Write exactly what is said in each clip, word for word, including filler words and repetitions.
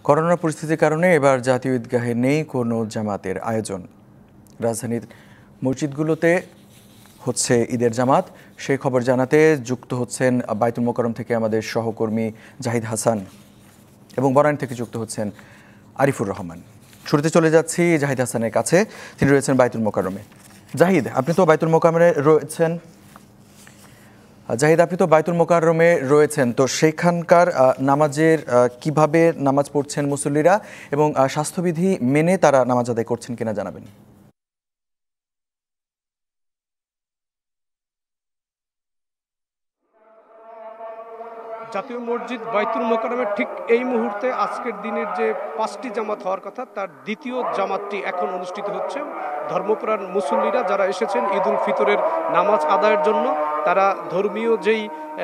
Corona পরিস্থিতির কারণে এবার জাতীয় ঈদগাহে নেই কোনো জামাতের আয়োজন। রাজধানীর মসজিদগুলোতে হচ্ছে ঈদের জামাত। সেই খবর জানাতে যুক্ত হচ্ছেন বাইতুল মোকাররম থেকে আমাদের সহকর্মী জাহিদ হাসান এবং বনানী থেকে যুক্ত হচ্ছেন আরিফুর রহমান। শুরুতে চলে যাচ্ছি জাহিদ হাসানের কাছে, তিনি রয়েছেন বাইতুল মোকাররমে। জাহিদ, আপনি তো বাইতুল মোকাররমে রয়েছেন জাহিদ আপনি তো বাইতুল মোকাররমে রয়েছেন তো সেখানকার নামাজের কিভাবে নামাজ পড়ছেন মুসল্লিরা এবং স্বাস্থ্যবিধি মেনে তারা নামাজ আদায় করছেন কিনা জানাবেন। জাতীয় মসজিদ বাইতুল মোকাররমের ঠিক এই মুহূর্তে আজকের দিনের যে পাঁচটি জামাত হওয়ার কথা তার দ্বিতীয় জামাতটি এখন অনুষ্ঠিত হচ্ছে। ধর্মপ্রাণ মুসল্লিরা যারা এসেছেন ঈদ উল ফিতরের নামাজ আদায়ের জন্য, তারা ধর্মীয় যেই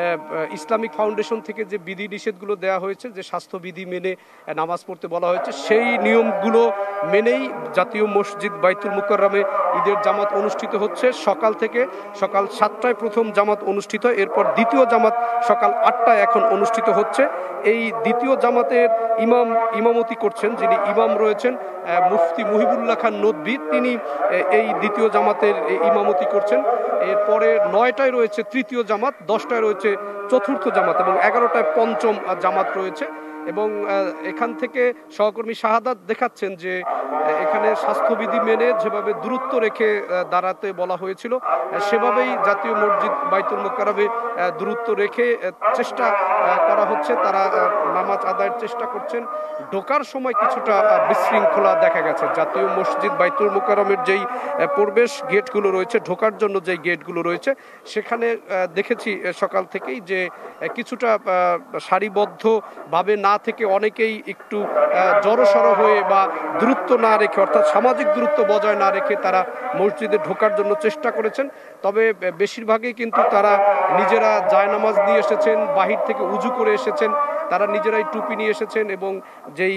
ইসলামিক ফাউন্ডেশন থেকে যে বিধি নিষেধগুলো দেওয়া হয়েছে, যে স্বাস্থ্যবিধি মেনে নামাজ পড়তে বলা হয়েছে, সেই নিয়মগুলো মেনেই জাতীয় মসজিদ বাইতুল মোকাররমে ঈদের জামাত অনুষ্ঠিত হচ্ছে। সকাল থেকে সকাল সাতটায় প্রথম জামাত অনুষ্ঠিত হয়, এরপর দ্বিতীয় জামাত সকাল আটটায় এখন অনুষ্ঠিত হচ্ছে। এই দ্বিতীয় জামাতের ইমাম ইমামতি করছেন, যিনি ইমাম রয়েছেন মুফতি মুহিবুল্লাহ খান নদভী, তিনি এই দ্বিতীয় জামাতের ইমামতি করছেন। এরপরে নয়টায় রয়েছে তৃতীয় জামাত, দশটায় রয়েছে চতুর্থ জামাত এবং এগারোটায় পঞ্চম জামাত রয়েছে। এবং এখান থেকে সহকর্মী শাহাদাত দেখাচ্ছেন যে এখানে স্বাস্থ্যবিধি মেনে যেভাবে দূরত্ব রেখে দাঁড়াতে বলা হয়েছিল, সেভাবেই জাতীয় মসজিদ বাইতুল মোকাররমে দূরত্ব রেখে চেষ্টা করা হচ্ছে। তারা নামাজ আদায়ের চেষ্টা করছেন। ঢোকার সময় কিছুটা বিশৃঙ্খলা দেখা গেছে। জাতীয় মসজিদ বাইতুল মোকাররমের যেই প্রবেশ গেটগুলো রয়েছে, ঢোকার জন্য যেই গেটগুলো রয়েছে, সেখানে দেখেছি সকাল থেকেই যে কিছুটা সারিবদ্ধভাবে না থেকে অনেকেই একটু জড়সড় হয়ে বা দূরত্ব না রেখে, অর্থাৎ সামাজিক দূরত্ব বজায় না রেখে তারা মসজিদে ঢোকার জন্য চেষ্টা করেছেন। তবে বেশিরভাগই কিন্তু তারা নিজেরা জায়নামাজ নিয়ে এসেছেন, বাহির থেকে উজু করে এসেছেন, তারা নিজেরাই টুপি নিয়ে এসেছেন এবং যেই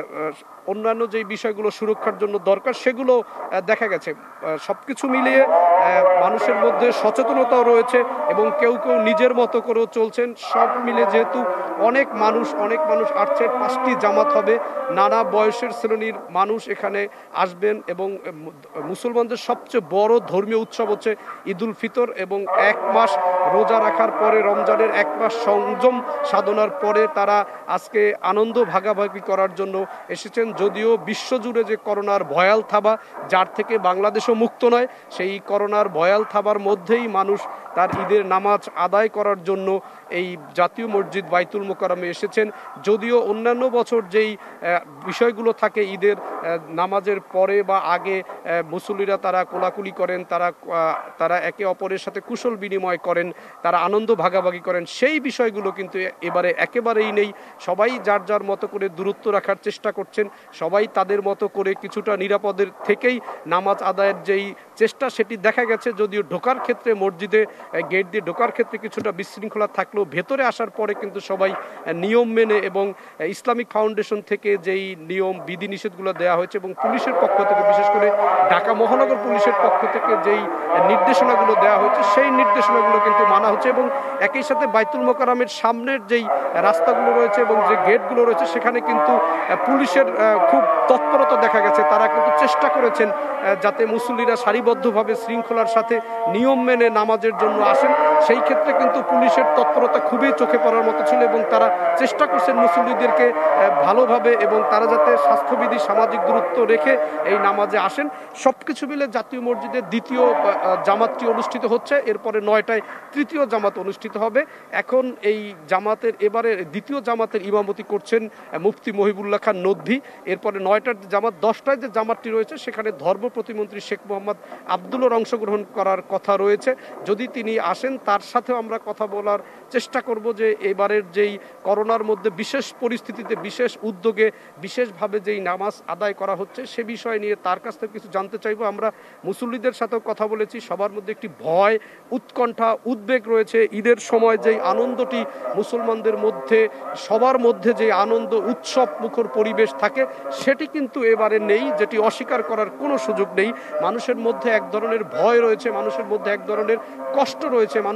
অন্যান্য যেই বিষয়গুলো সুরক্ষার জন্য দরকার সেগুলো দেখা গেছে। সবকিছু মিলিয়ে মানুষের মধ্যে সচেতনতাও রয়েছে এবং কেউ কেউ নিজের মতো করেও চলছেন। সব মিলে যেহেতু অনেক মানুষ অনেক মানুষ আসছে, পাঁচটি জামাত হবে, নানা বয়সের শ্রেণীর মানুষ এখানে আসবেন এবং মুসলমানদের সবচেয়ে বড় ধর্মীয় উৎসব হচ্ছে ঈদ উল ফিতর এবং এক মাস রোজা রাখার পরে, রমজানের এক মাস সংযম সাধনার পরে তারা আজকে আনন্দ ভাগাভাগি করার জন্য এসেছেন। যদিও বিশ্বজুড়ে যে করোনার ভয়াল থাবা, যার থেকে বাংলাদেশও মুক্ত নয়, সেই করোনার ভয়াল থাবার মধ্যেই মানুষ তার ঈদের নামাজ আদায় করার জন্য এই জাতীয় মসজিদ বাইতুল মোকাররমে এসেছেন। যদিও অন্যান্য বছর যেই বিষয়গুলো থাকে ঈদের নামাজের পরে বা আগে, মুসল্লিরা তারা কোলাকুলি করেন, তারা তারা একে অপরের সাথে কুশল বিনিময় করেন, তারা আনন্দ ভাগাভাগি করেন, সেই বিষয়গুলো কিন্তু এবারে একেবারেই নেই। সবাই যার যার মতো করে দূরত্ব রাখার চেষ্টা করছেন, সবাই তাদের মতো করে কিছুটা নিরাপদের থেকেই নামাজ আদায়ের যেই চেষ্টা সেটি দেখা গেছে। যদিও ঢোকার ক্ষেত্রে মসজিদে গেট দিয়ে ঢোকার ক্ষেত্রে কিছুটা বিশৃঙ্খলা থাকলেও ভেতরে আসার পরে কিন্তু সবাই নিয়ম মেনে এবং ইসলামিক ফাউন্ডেশন থেকে যেই নিয়ম বিধি নিষেধগুলো দেওয়া হয়েছে এবং পুলিশের পক্ষ থেকে, বিশেষ করে ঢাকা মহানগর পুলিশের পক্ষ থেকে যেই নির্দেশনাগুলো দেওয়া হয়েছে, সেই নির্দেশনাগুলো কিন্তু মানা হচ্ছে। এবং একই সাথে বাইতুল মোকাররমের সামনের যেই রাস্তাগুলো রয়েছে এবং যে গেটগুলো রয়েছে, সেখানে কিন্তু পুলিশের খুব তৎপরতা দেখা গেছে। তারা কিন্তু চেষ্টা করেছেন যাতে মুসল্লিরা সারিবদ্ধভাবে শৃঙ্খলার সাথে নিয়ম মেনে নামাজের জন্য আসেন। সেই ক্ষেত্রে কিন্তু পুলিশের তৎপরতা খুবই চোখে পড়ার মতো ছিল এবং তারা চেষ্টা করছেন মুসল্লিদেরকে ভালোভাবে এবং তারা যাতে স্বাস্থ্যবিধি, সামাজিক দূরত্ব রেখে এই নামাজে আসেন। সব কিছু মিলে জাতীয় মসজিদের দ্বিতীয় জামাতটি অনুষ্ঠিত হচ্ছে। এরপরে নয়টায় তৃতীয় জামাত অনুষ্ঠিত হবে। এখন এই জামাতের এবারে দ্বিতীয় জামাতের ইমামতি করছেন মুফতি মুহিবুল্লাহ খান নদভী। এরপরে নয়টার জামাত, দশটায় যে জামাতটি রয়েছে সেখানে ধর্ম প্রতিমন্ত্রী শেখ মোহাম্মদ আবদুল্লাহর অংশগ্রহণ করার কথা রয়েছে। যদি তিনি আসেন তার সাথেও আমরা কথা বলার চেষ্টা করব যে এবারের যেই করোনার মধ্যে বিশেষ পরিস্থিতিতে, বিশেষ উদ্যোগে, বিশেষভাবে যেই নামাজ আদায় করা হচ্ছে সে বিষয় নিয়ে তার কাছ থেকে কিছু জানতে চাইব। আমরা মুসল্লিদের সাথেও কথা বলেছি, সবার মধ্যে একটি ভয়, উৎকণ্ঠা, উদ্বেগ রয়েছে। ঈদের সময় যেই আনন্দটি মুসলমানদের মধ্যে, সবার মধ্যে যে আনন্দ উৎসব মুখর পরিবেশ থাকে, সেটি কিন্তু এবারে নেই, যেটি অস্বীকার করার কোনো সুযোগ নেই। মানুষের মধ্যে এক ধরনের ভয় রয়েছে, মানুষের মধ্যে এক ধরনের কষ্ট রয়েছে, মানুষ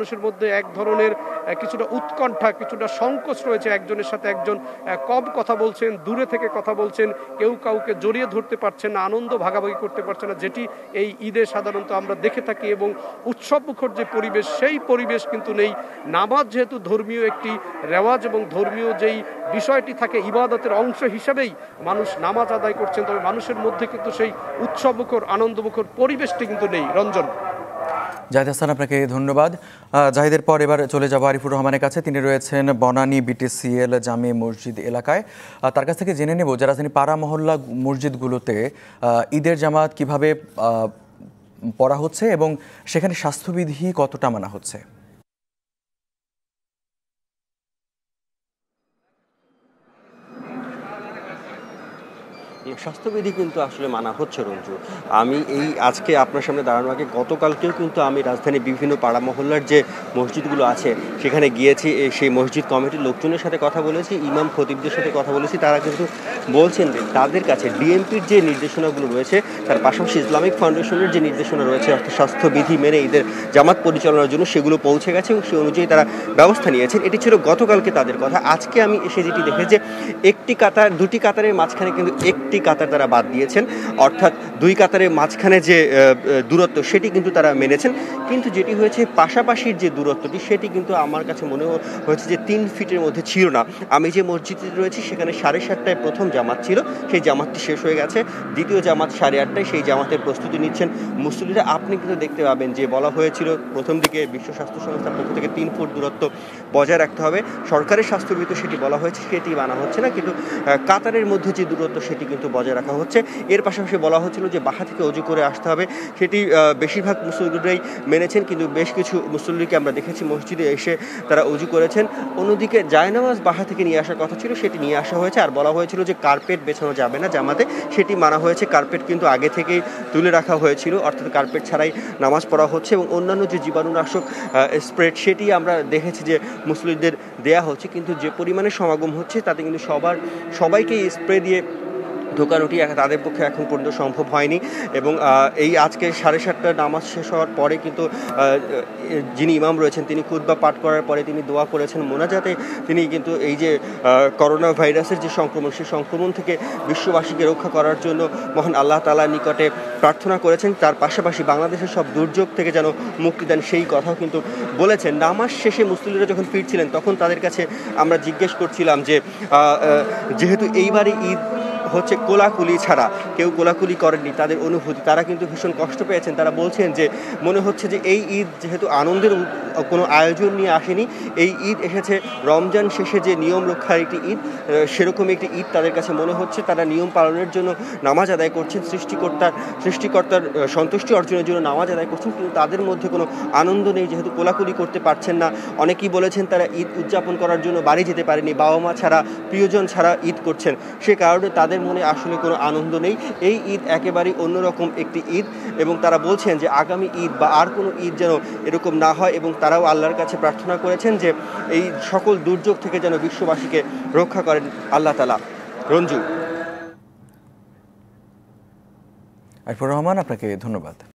মানুষের মধ্যে এক ধরনের কিছুটা উৎকণ্ঠা, কিছুটা সংকোচ রয়েছে। একজনের সাথে একজন কম কথা বলছেন, দূরে থেকে কথা বলছেন, কেউ কাউকে জড়িয়ে ধরতে পারছেন না, আনন্দ ভাগাভাগি করতে পারছে না, যেটি এই ঈদে সাধারণত আমরা দেখে থাকি। এবং উৎসব মুখর যে পরিবেশ, সেই পরিবেশ কিন্তু নেই। নামাজ যেহেতু ধর্মীয় একটি রেওয়াজ এবং ধর্মীয় যেই বিষয়টি থাকে ইবাদতের অংশ হিসাবেই মানুষ নামাজ আদায় করছেন, তবে মানুষের মধ্যে কিন্তু সেই উৎসবমুখর আনন্দমুখর পরিবেশটি কিন্তু নেই। রঞ্জন। জাহিদ হাসান, আপনাকে ধন্যবাদ। জাহিদের পর এবার চলে যাব আরিফুর রহমানের কাছে। তিনি রয়েছেন বনানী বিটিসিএল জামে মসজিদ এলাকায়। তার কাছ থেকে জেনে নেব যে রাজধানী পাড়া মহল্লা মসজিদগুলোতে ঈদের জামাত কিভাবে পড়া হচ্ছে এবং সেখানে স্বাস্থ্যবিধি কতটা মানা হচ্ছে। স্বাস্থ্যবিধি কিন্তু আসলে মানা হচ্ছে রঞ্জু। আমি এই আজকে আপনার সামনে দাঁড়ানোর আগে গতকালকেও কিন্তু আমি রাজধানীর বিভিন্ন পাড়া মহল্লার যে মসজিদগুলো আছে সেখানে গিয়েছি, সেই মসজিদ কমিটির লোকজনের সাথে কথা বলেছি, ইমাম খতিবদের সাথে কথা বলেছি। তারা কিন্তু বলছেন যে তাদের কাছে ডিএমপির যে নির্দেশনাগুলো রয়েছে, তার পাশাপাশি ইসলামিক ফাউন্ডেশনের যে নির্দেশনা রয়েছে অর্থাৎ স্বাস্থ্যবিধি মেনে ঈদের জামাত পরিচালনার জন্য, সেগুলো পৌঁছে গেছে এবং সেই অনুযায়ী তারা ব্যবস্থা নিয়েছেন। এটি ছিল গতকালকে তাদের কথা। আজকে আমি এসে যেটি দেখেছি, একটি কাতার দুটি কাতারের মাঝখানে কিন্তু একটি কাতার তারা বাদ দিয়েছেন, অর্থাৎ দুই কাতারের মাঝখানে যে দূরত্ব সেটি কিন্তু তারা মেনেছেন। কিন্তু যেটি হয়েছে পাশাপাশির যে দূরত্বটি সেটি কিন্তু আমার কাছে মনে হয়েছে যে তিন ফিটের মধ্যে ছিল না। আমি যে মসজিদে রয়েছি সেখানে সাড়ে সাতটায় প্রথম জামাত ছিল, সেই জামাতটি শেষ হয়ে গেছে। দ্বিতীয় জামাত সাড়ে আটটায়, সেই জামাতের প্রস্তুতি নিচ্ছেন মুসল্লিরা। আপনি কিন্তু দেখতে পাবেন যে বলা হয়েছিল প্রথম দিকে বিশ্ব স্বাস্থ্য সংস্থার পক্ষ থেকে তিন ফুট দূরত্ব বজায় রাখতে হবে। সরকারের স্বাস্থ্যবিধি সেটি বলা হয়েছে, সেটি মানা হচ্ছে না, কিন্তু কাতারের মধ্যে যে দূরত্ব সেটি কিন্তু বজায় রাখা হচ্ছে। এর পাশাপাশি বলা হচ্ছিল যে বাহা থেকে অজু করে আসতে হবে, সেটি বেশিরভাগ মুসল্লিরাই মেনেছেন, কিন্তু বেশ কিছু মুসল্লিকে আমরা দেখেছি মসজিদে এসে তারা অজু করেছেন। অন্যদিকে জায়নামাজ বাহা থেকে নিয়ে আসার কথা ছিল, সেটি নিয়ে আসা হয়েছে। আর বলা হয়েছিল যে কার্পেট বেছানো যাবে না জামাতে, সেটি মানা হয়েছে। কার্পেট কিন্তু আগে থেকেই তুলে রাখা হয়েছিল, অর্থাৎ কার্পেট ছাড়াই নামাজ পড়া হচ্ছে। এবং অন্যান্য যে জীবাণুনাশক স্প্রে সেটি আমরা দেখেছি যে মুসল্লিদের দেয়া হচ্ছে, কিন্তু যে পরিমাণে সমাগম হচ্ছে তাতে কিন্তু সবার সবাইকে স্প্রে দিয়ে ঢোকানোটি তাদের পক্ষে এখন পর্যন্ত সম্ভব হয়নি। এবং এই আজকে সাড়ে সাতটার নামাজ শেষ হওয়ার পরে কিন্তু যিনি ইমাম রয়েছেন তিনি খুতবা পাঠ করার পরে তিনি দোয়া করেছেন মোনাজাতে। তিনি কিন্তু এই যে করোনা ভাইরাসের যে সংক্রমণ, সেই সংক্রমণ থেকে বিশ্ববাসীকে রক্ষা করার জন্য মহান আল্লাহ তাআলার নিকটে প্রার্থনা করেছেন। তার পাশাপাশি বাংলাদেশের সব দুর্যোগ থেকে যেন মুক্তি দেন সেই কথাও কিন্তু বলেছেন। নামাজ শেষে মুসল্লিরা যখন ফিরছিলেন তখন তাদের কাছে আমরা জিজ্ঞেস করছিলাম যে যেহেতু এইবারে ঈদ হচ্ছে কোলাকুলি ছাড়া, কেউ কোলাকুলি করেননি, তাদের অনুভূতি, তারা কিন্তু ভীষণ কষ্ট পেয়েছেন। তারা বলছেন যে মনে হচ্ছে যে এই ঈদ যেহেতু আনন্দের কোনো আয়োজন নিয়ে আসেনি, এই ঈদ এসেছে রমজান শেষে যে নিয়ম রক্ষার একটি ঈদ, সেরকম একটি ঈদ তাদের কাছে মনে হচ্ছে। তারা নিয়ম পালনের জন্য নামাজ আদায় করছেন, সৃষ্টিকর্তার সৃষ্টিকর্তার সন্তুষ্টি অর্জনের জন্য নামাজ আদায় করছেন, কিন্তু তাদের মধ্যে কোনো আনন্দ নেই, যেহেতু কোলাকুলি করতে পারছেন না। অনেকেই বলেছেন তারা ঈদ উদযাপন করার জন্য বাড়ি যেতে পারেনি, বাবা মা ছাড়া প্রিয়জন ছাড়া ঈদ করছেন, সে কারণে তাদের মনে আসলে কোনো আনন্দ নেই। এই ঈদ একেবারেই অন্যরকম একটি ঈদ এবং তারা বলছেন যে আগামী ঈদ বা আর কোনো ঈদ যেন এরকম না হয় এবং তারাও আল্লাহর কাছে প্রার্থনা করেছেন যে এই সকল দুর্যোগ থেকে যেন বিশ্ববাসীকে রক্ষা করেন আল্লাহ তাআলা। রঞ্জু। আরিফুর রহমান, আপনাকে ধন্যবাদ।